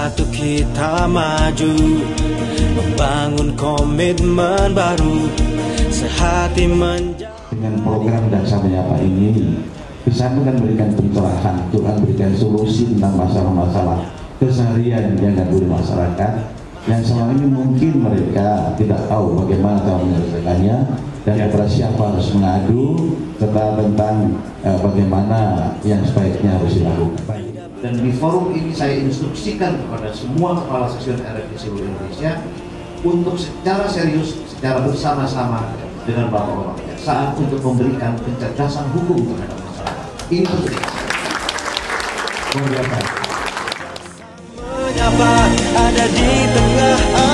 bersatu kita maju, membangun komitmen baru, sehati dengan program Daksa Menyapa ini bisa memberikan pencerahan, Tuhan berikan solusi tentang masalah-masalah keseharian yang ada di masyarakat yang selama ini mungkin mereka tidak tahu bagaimana cara menyelesaikannya dan kepada siapa harus mengadu, serta tentang bagaimana yang sebaiknya harus dilakukan. Dan di forum ini saya instruksikan kepada semua kepala seksion RRI di seluruh Indonesia untuk secara serius, secara bersama-sama dengan bapak-bapak saat untuk memberikan pencerdasan hukum terhadap masyarakat. Ini penting. menyapa ada di tengah